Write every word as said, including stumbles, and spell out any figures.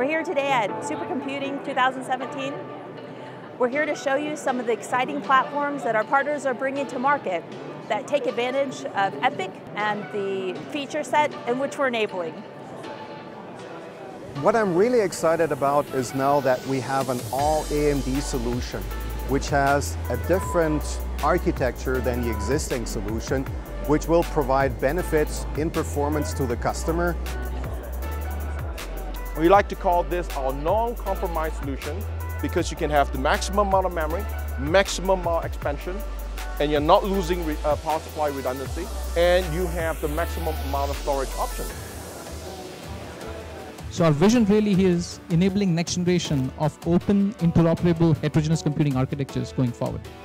We're here today at Supercomputing two thousand seventeen. We're here to show you some of the exciting platforms that our partners are bringing to market that take advantage of EPYC and the feature set in which we're enabling. What I'm really excited about is now that we have an all A M D solution, which has a different architecture than the existing solution, which will provide benefits in performance to the customer. We like to call this our non-compromise solution because you can have the maximum amount of memory, maximum amount of expansion, and you're not losing uh, power supply redundancy, and you have the maximum amount of storage option. So our vision really is enabling next generation of open, interoperable, heterogeneous computing architectures going forward.